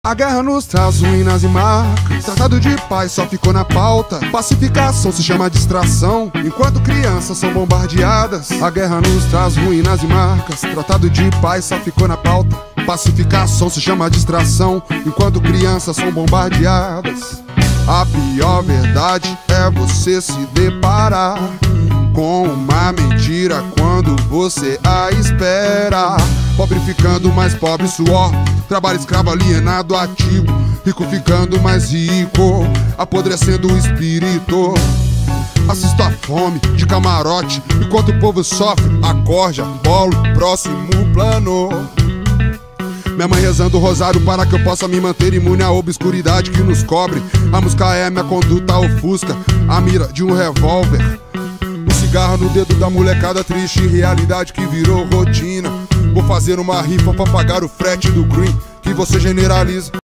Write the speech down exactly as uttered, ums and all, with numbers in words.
A guerra nos traz ruínas e marcas. Tratado de paz só ficou na pauta. Pacificação se chama distração, enquanto crianças são bombardeadas. A guerra nos traz ruínas e marcas. Tratado de paz só ficou na pauta. Pacificação se chama distração, enquanto crianças são bombardeadas. A pior verdade é você se deparar com uma mentira quando você a espera. Pobre ficando mais pobre, suor. Trabalho escravo, alienado, ativo. Rico ficando mais rico, apodrecendo o espírito. Assisto a fome de camarote, enquanto o povo sofre. Acorde, bolo, próximo plano. Minha mãe rezando o rosário para que eu possa me manter imune à obscuridade que nos cobre. A música é minha conduta, ofusca a mira de um revólver. O cigarro no dedo da molecada, triste realidade que virou rotina. Vou fazer uma rifa pra pagar o frete do green que você generaliza.